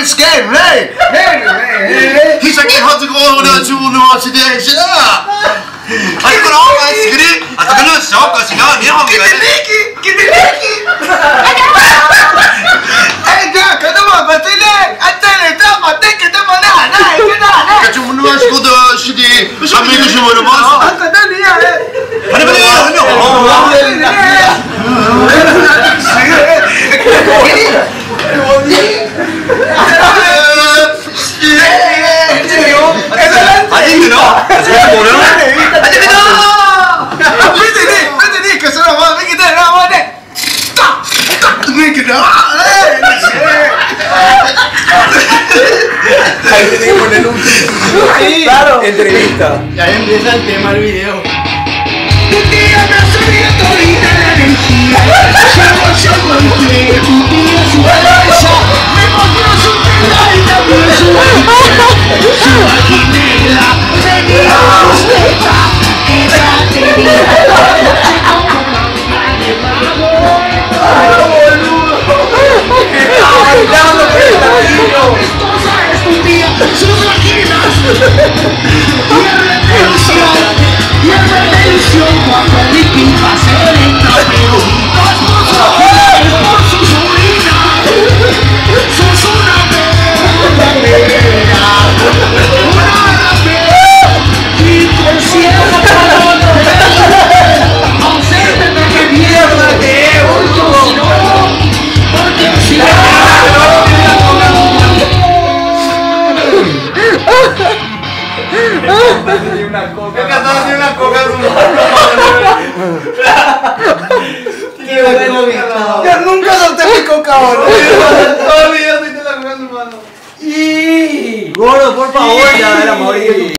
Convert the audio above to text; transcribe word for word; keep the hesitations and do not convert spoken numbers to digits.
scared, right? He's like, how to go over to university. Shut up! 아니 그럼 아이스 그래? 아 그거는 저것이가 미안합니다. Kitty, kitty, Hey, ya, que no me patile. Antes le estamos, antes que estamos nada, nada, que nada, nada. 좀 문화시고도 시디 한미도 좀 어려 봐. Antes no ni ya, eh. 아니 빨리 하냐? 아니 그럼 제가 뭐래요? 아니 그럼 Vete, vete, que se lo va a ver que te lo va a ver. Ahí tenemos en el último. Claro. Entrevista. Y ahí empieza el tema del video. Un día me subía todita la energía. Llevo yo con usted, un día su cabeza. Me mostró su tela y también su vagina. Su vaginela tenía bosteta. Ella tenía sus vaginas. Y en revolución, y en revolución cuando mi pipa se electra, pero dos por su es por su sobrina. Sos una verdadera, una rapera, y por cierto, ausente que mierda que evolucionó, porque si no, Ni una coca. El cantante tiene una coca en su mano. Qué bueno, Víctor. Yo nunca solté mi coca ahora. Todo el día solté la coca en su mano. Y gordo, por favor, ya era morir.